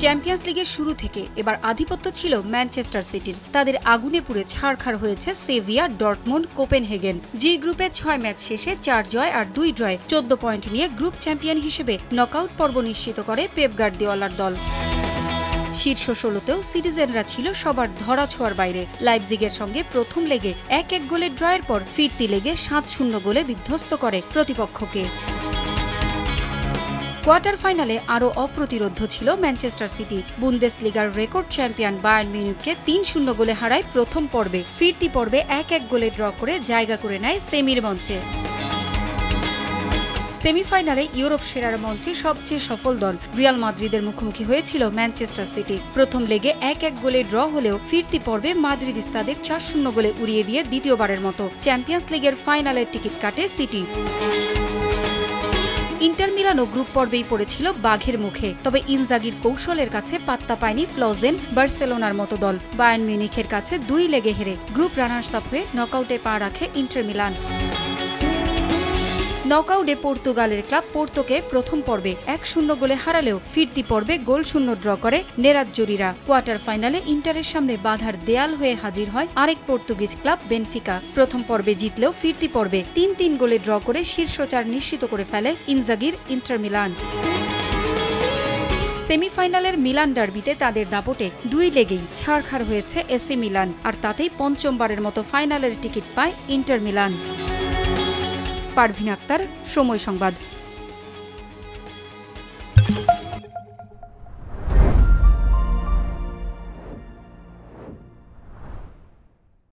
Champions লিগের শুরু থেকে এবার আধিপত্য ছিল ম্যানচেস্টার সিটির। তাদের আগুনে পুড়ে ছারখার হয়েছে সেভিয়া, ডর্টমুন্ড, কোপেনহেগেন। জি গ্রুপে 6 ম্যাচ শেষে 4 জয় আর 2 ড্রয়ে 14 পয়েন্ট নিয়ে গ্রুপ চ্যাম্পিয়ন হিসেবে নকআউট পর্ব নিশ্চিত করে পেপ গার্দিওলার দল। শীর্ষ 16তেও সিটিজেনরা ছিল সবার ধরাছোঁয়ার বাইরে। লাইপজিগের সঙ্গে প্রথম লেগে 1-1 গোলের ড্রয়ের পর ফিরতি লেগে 7-0 গোলে বিধ্বস্ত করে প্রতিপক্ষকে। কোয়ার্টার ফাইনালে আরও অপ্রতিরোধ্য ছিল ম্যানচেস্টার সিটি। বুন্দেসলিগার রেকর্ড চ্যাম্পিয়ন বায়ার্ন মিউনিখকে 3-0 গোলে হারায় প্রথম পর্বে। ফিরতি পর্বে 1-1 গোলে ড্র করে জায়গা করে নেয় সেমির মঞ্চে। সেমিফাইনালে ইউরোপ সেরার মঞ্চে সবচেয়ে সফল দল রিয়াল মাদ্রিদের মুখোমুখি হয়েছিল ম্যানচেস্টার সিটি। প্রথম লেগে 1-1 গোলে ড্র হলেও ফিরতি পর্বে মাদ্রিদিস্তাদের 4-0 গোলে উড়িয়ে দিয়ে দ্বিতীয়বারের মতো চ্যাম্পিয়ন্স লিগের ফাইনালের টিকিট কাটে সিটি। ইন্টার মিলানও গ্রুপ পর্বেই পড়েছিল বাঘের মুখে, তবে ইনজাগির কৌশলের কাছে পাত্তা পায়নি প্লজেন, বার্সেলোনার মতো দল। বায়ার্ন মিউনিখের কাছে 2 লেগে হেরে গ্রুপ রানার্স আপ হয়ে নকআউটে পা রাখে ইন্টার মিলান। নকআউটে পর্তুগালের ক্লাব পোর্তোকে প্রথম পর্বে 1-0 গোলে হারালেও ফিরতি পর্বে গোলশূন্য ড্র করে নেরাজ্জুরিরা। কোয়ার্টার ফাইনালে ইন্টারের সামনে বাধার দেয়াল হয়ে হাজির হয় আরেক পর্তুগিজ ক্লাব বেনফিকা। প্রথম পর্বে জিতলেও ফিরতি পর্বে 3-3 গোলে ড্র করে শীর্ষ 4 নিশ্চিত করে ফেলে ইনজাগির ইন্টার মিলান। সেমিফাইনালের মিলান ডার্বিতে তাদের দাপটে 2 লেগেই ছারখার হয়েছে এসি মিলান, আর তাতেই পঞ্চমবারের মতো ফাইনালের টিকিট পায় ইন্টার মিলান। পারভিন আক্তার, সময় সংবাদ।